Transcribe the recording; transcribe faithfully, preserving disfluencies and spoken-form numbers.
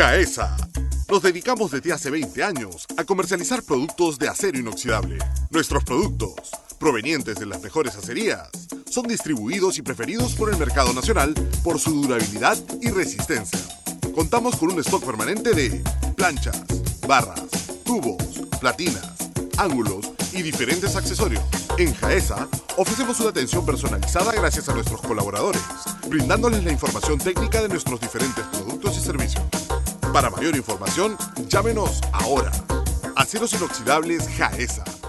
Jaesa. Nos dedicamos desde hace veinte años a comercializar productos de acero inoxidable. Nuestros productos, provenientes de las mejores acerías, son distribuidos y preferidos por el mercado nacional por su durabilidad y resistencia. Contamos con un stock permanente de planchas, barras, tubos, platinas, ángulos y diferentes accesorios. En Jaesa ofrecemos una atención personalizada gracias a nuestros colaboradores, brindándoles la información técnica de nuestros diferentes productos y servicios. Para mayor información, llámenos ahora. Aceros inoxidables Jaesa.